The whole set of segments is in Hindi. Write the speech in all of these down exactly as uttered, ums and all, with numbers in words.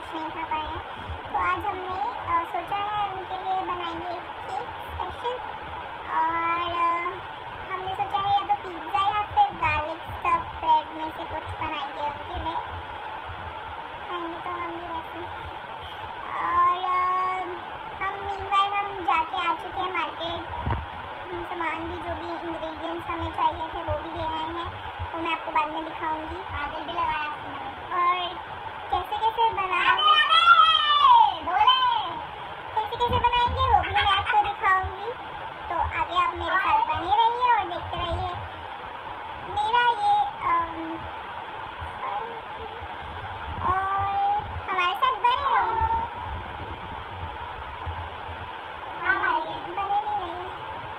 कुछ नहीं खा पाए हैं। तो आज हमने आ, सोचा है उनके लिए बनाएंगे केक स्पेशल, और आ, हमने सोचा है या तो पिज़्ज़ा या फिर गार्लिक स्टफ ब्रेड में से कुछ बनाएंगे उनके लिए, खाएंगे तो हम भी वैसे। और आ, हम मीनवाइल हम जाके आ चुके हैं मार्केट, सामान भी जो भी इंग्रेडिएंट्स हमें चाहिए थे वो भी ले आए हैं, तो मैं आपको बाद में दिखाऊंगी। काजल भी लगाया और कैसे कैसे बनाएंगे कैसे कैसे बनाएंगे वो भी मैं आपको दिखाऊंगी। तो आगे आप मेरे साथ बने रहिए और देखते रहिए मेरा ये आम, और हमारे साथ बने रहो। बने नहीं रहिए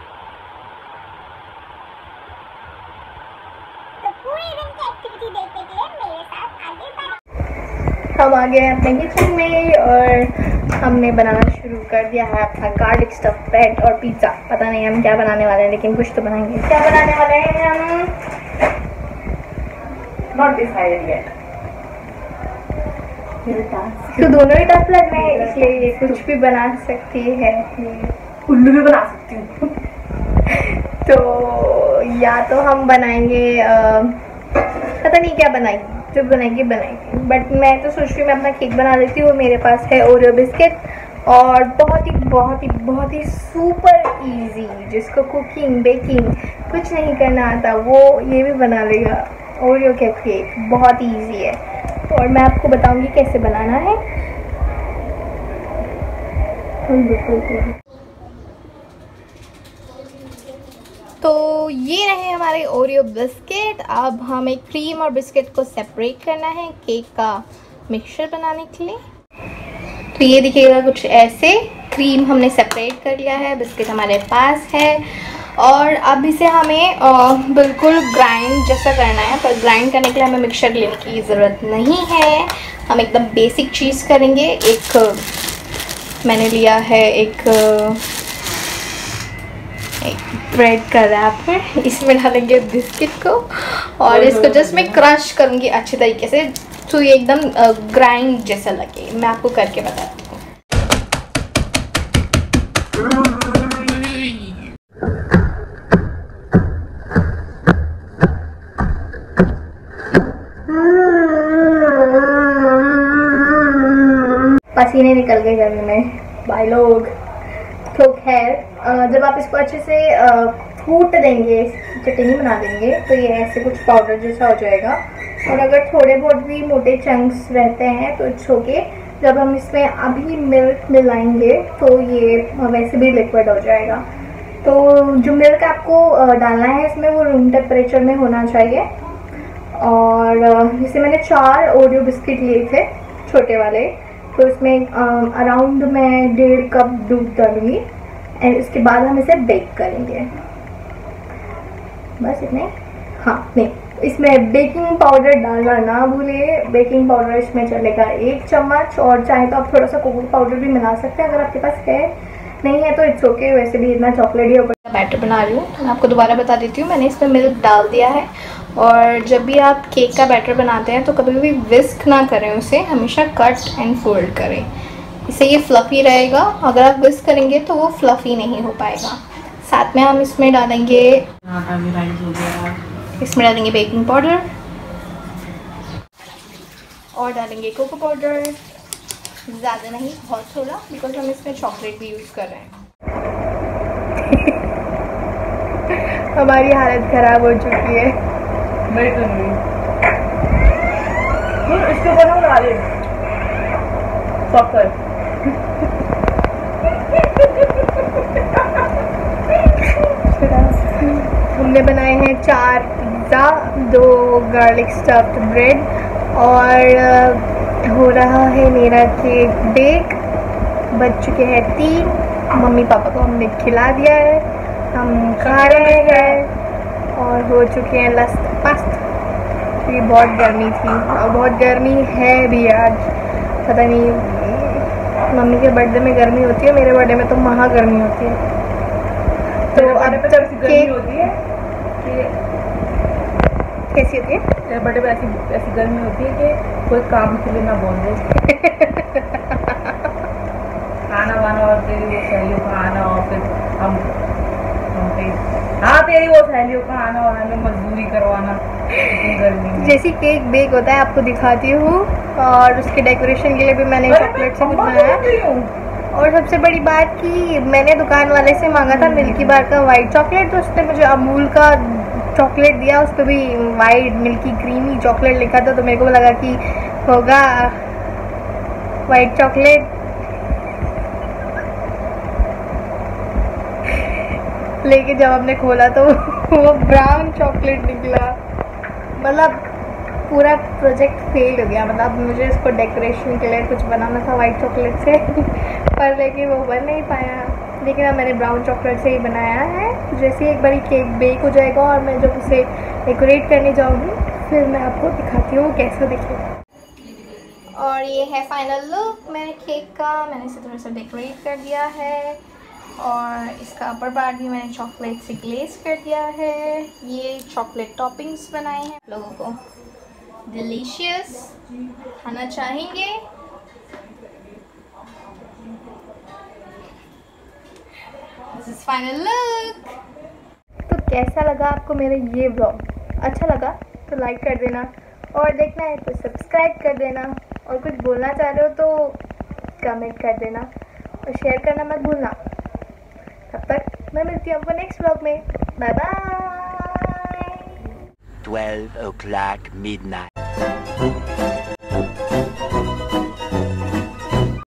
तो पूरे दिन की एक्टिविटी देखने के लिए मेरे साथ आगे बढ़े। हम आ गए हैं अपने किचन में और हमने बनाना शुरू कर दिया है अपना गार्लिक स्टफ ब्रेड और पिज़्ज़ा। पता नहीं हम क्या बनाने वाले हैं, लेकिन कुछ तो बनाएंगे। क्या बनाने वाले हैं हम? Not decided yet. तो दोनों ही टफ लग रहे हैं, इसलिए कुछ भी बना सकती है, उल्लू भी बना सकती हूँ। तो या तो हम बनाएंगे आ, पता नहीं क्या बनाएंगे, जो बनाएंगे बनाएंगे बट मैं तो सोच रही हूँ मैं अपना केक बना लेती हूँ। मेरे पास है ओरियो बिस्किट और बहुत ही बहुत ही बहुत ही सुपर इजी, जिसको कुकिंग बेकिंग कुछ नहीं करना आता वो ये भी बना लेगा। ओरियो का केक बहुत इजी है और मैं आपको बताऊंगी कैसे बनाना है। तो ये रहे हमारे ओरियो बिस्किट। अब हमें क्रीम और बिस्किट को सेपरेट करना है केक का मिक्सचर बनाने के लिए। तो ये दिखेगा कुछ ऐसे। क्रीम हमने सेपरेट कर लिया है, बिस्किट हमारे पास है और अब इसे हमें आ, बिल्कुल ग्राइंड जैसा करना है। पर ग्राइंड करने के लिए हमें मिक्सचर लेने की ज़रूरत नहीं है, हम एकदम बेसिक चीज़ करेंगे। एक मैंने लिया है एक ब्रेड का रैपर, इसमें डालेंगे बिस्किट को और इसको जस्ट मैं क्रश करूँगी अच्छे तरीके से, तो ये एकदम ग्राइंड जैसा लगे। मैं आपको करके बताती हूँ। पसीने निकल गए गर्मी में भाई लोग। तो खैर जब आप इसको अच्छे से कूट देंगे, चटनी बना देंगे, तो ये ऐसे कुछ पाउडर जैसा हो जाएगा। और अगर थोड़े बहुत भी मोटे चंक्स रहते हैं तो इट्स ओके। जब हम इसमें अभी मिल्क मिलाएंगे तो ये वैसे भी लिक्विड हो जाएगा। तो जो मिल्क आपको डालना है इसमें वो रूम टेम्परेचर में होना चाहिए। और जैसे मैंने चार ओरियो बिस्किट लिए थे छोटे वाले, तो इसमें अराउंड मैं डेढ़ कप दूध डालूंगी एंड इसके बाद हम इसे बेक करेंगे। बस इतने। हाँ नहीं, इसमें बेकिंग पाउडर डालना ना भूलिए। बेकिंग पाउडर इसमें चलेगा एक चम्मच, और चाहे तो आप थोड़ा सा कोको पाउडर भी मिला सकते हैं अगर आपके पास है। नहीं है तो इट्स ओके, वैसे भी इतना चॉकलेट ही ऊपर। बैटर बना रही हूँ तो मैं आपको दोबारा बता देती हूँ। मैंने इसमें मिल्क डाल दिया है और जब भी आप केक का बैटर बनाते हैं तो कभी भी विस्क ना करें उसे, हमेशा कट एंड फोल्ड करें, इससे ये फ्लफ़ी रहेगा। अगर आप विस्क करेंगे तो वो फ्लफ़ी नहीं हो पाएगा। साथ में हम इसमें डालेंगे इसमें डालेंगे बेकिंग पाउडर और डालेंगे कोको पाउडर, ज़्यादा नहीं, बहुत थोड़ा, बिकॉज हम इसमें चॉकलेट भी यूज़ कर रहे हैं। हमारी हालत ख़राब हो चुकी है। मेरी तो नहीं। इसके ऊपर हम डाले सॉकर। हमने बनाए हैं चार पिज़्ज़ा, दो गार्लिक स्टफ्ड ब्रेड और हो रहा है मेरा केक बेक। बच चुके हैं तीन। मम्मी पापा को हमने खिला दिया है, हम खा रहे हैं और हो चुके हैं लस्त पस्त। ये बहुत गर्मी थी और बहुत गर्मी है भी आज। पता नहीं, मम्मी के बर्थडे में गर्मी होती है, मेरे बर्थडे में तो महा गर्मी होती है। तो अब तक केक होती है कि कैसी होती है? बर्थडे पे ऐसी ऐसी गर्मी होती है कि कोई काम के लिए ना बोल दे। खाना वाना और तेरी वो सहेलियों का आना और फिर हम हम पे हाँ तेरी वो सहेलियों का आना और हमें मजदूरी करवाना इतनी गर्मी में। जैसी केक बेक होता है आपको दिखाती हूँ, और उसके डेकोरेशन के लिए भी मैंने चॉकलेट से कुछ बनाया। और सबसे बड़ी बात कि मैंने दुकान वाले से मांगा था मिल्की बार का वाइट चॉकलेट, तो उसने मुझे अमूल का चॉकलेट दिया, उस पर भी वाइट मिल्की क्रीमी चॉकलेट लिखा था, तो मेरे को लगा कि होगा वाइट चॉकलेट। लेकिन जब हमने खोला तो वो ब्राउन चॉकलेट निकला। मतलब पूरा प्रोजेक्ट फेल हो गया। मतलब मुझे इसको डेकोरेशन के लिए कुछ बनाना था वाइट चॉकलेट से पर लेकिन वो बन नहीं पाया। लेकिन अब मैंने ब्राउन चॉकलेट से ही बनाया है। जैसे ही एक बारी केक बेक हो जाएगा और मैं जब उसे डेकोरेट करने जाऊँगी फिर मैं आपको दिखाती हूँ कैसा दिखेगा। और ये है फाइनल लुक मेरे केक का। मैंने इसे थोड़ा सा डेकोरेट कर दिया है और इसका अपर पार्ट भी मैंने चॉकलेट से ग्लेज कर दिया है। ये चॉकलेट टॉपिंग्स बनाए हैं लोगों को डिलीशियस खाना चाहेंगे। This is final look. तो कैसा लगा आपको मेरा ये व्लॉग? अच्छा लगा तो लाइक कर देना, और देखना है तो सब्सक्राइब कर देना, और कुछ बोलना चाह रहे हो तो कमेंट कर देना और शेयर करना मत भूलना। तब तक मैं मिलती हूँ आपको नेक्स्ट व्लॉग में। Bye bye. twelve o'clock midnight.